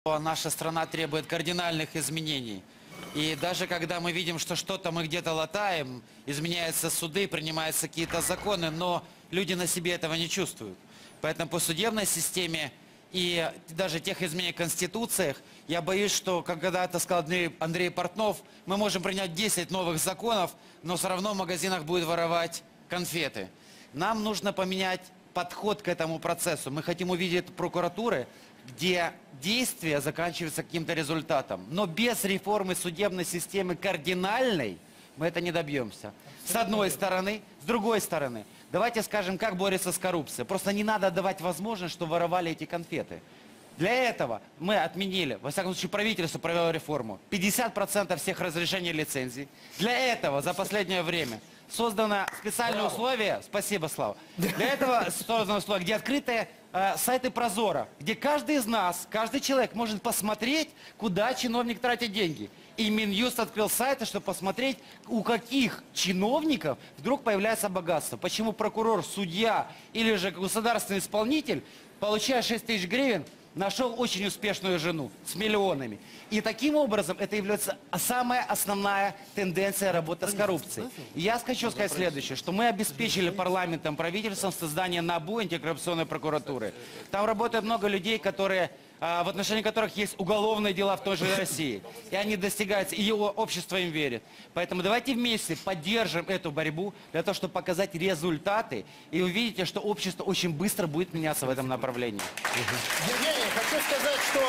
Наша страна требует кардинальных изменений. И даже когда мы видим, что что-то мы где-то латаем, изменяются суды, принимаются какие-то законы, но люди на себе этого не чувствуют. Поэтому по судебной системе и даже тех изменений в Конституциях, я боюсь, что, как когда-то сказал Андрей Портнов, мы можем принять 10 новых законов, но все равно в магазинах будет воровать конфеты. Нам нужно поменять подход к этому процессу. Мы хотим увидеть прокуратуры, где действие заканчивается каким-то результатом. Но без реформы судебной системы кардинальной мы это не добьемся. С одной стороны. С другой стороны. Давайте скажем, как борется с коррупцией. Просто не надо давать возможность, чтобы воровали эти конфеты. Для этого мы отменили, во всяком случае правительство провело реформу, 50% всех разрешений лицензий. Для этого за последнее время создано специальные условия, спасибо, Слава, для этого созданы условия, где открытые сайты Прозора, где каждый из нас, каждый человек может посмотреть, куда чиновник тратит деньги. И Минюст открыл сайты, чтобы посмотреть, у каких чиновников вдруг появляется богатство. Почему прокурор, судья или же государственный исполнитель, получая 6 тысяч гривен, нашел очень успешную жену с миллионами. И таким образом это является самая основная тенденция работы с коррупцией. И я хочу сказать следующее, что мы обеспечили парламентом, правительством создание НАБУ, антикоррупционной прокуратуры. Там работает много людей, которые, в отношении которых есть уголовные дела в той же России. И они достигаются, и его общество им верит. Поэтому давайте вместе поддержим эту борьбу для того, чтобы показать результаты. И увидите, что общество очень быстро будет меняться в этом направлении. Евгений, хочу сказать, что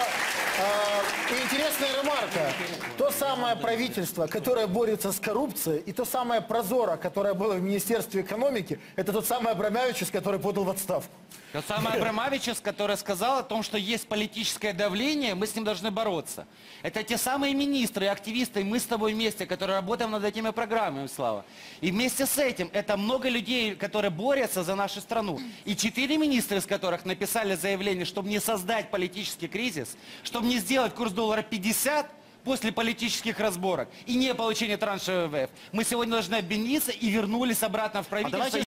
интересная ремарка. То самое правительство, которое борется с коррупцией, и то самое Прозора, которое было в Министерстве экономики, это тот самый Абрамович, который подал в отставку. Тот самый Абрамович, который сказал о том, что есть политическое давление, мы с ним должны бороться. Это те самые министры и активисты, и мы с тобой вместе, которые работаем над этими программами, Слава. И вместе с этим, это много людей, которые борются за нашу страну. И 4 министра, из которых написали заявление, чтобы не создать политический кризис, чтобы не сделать курс доллара 50 после политических разборок и не получения транша ВВФ. Мы сегодня должны объединиться и вернулись обратно в правительство.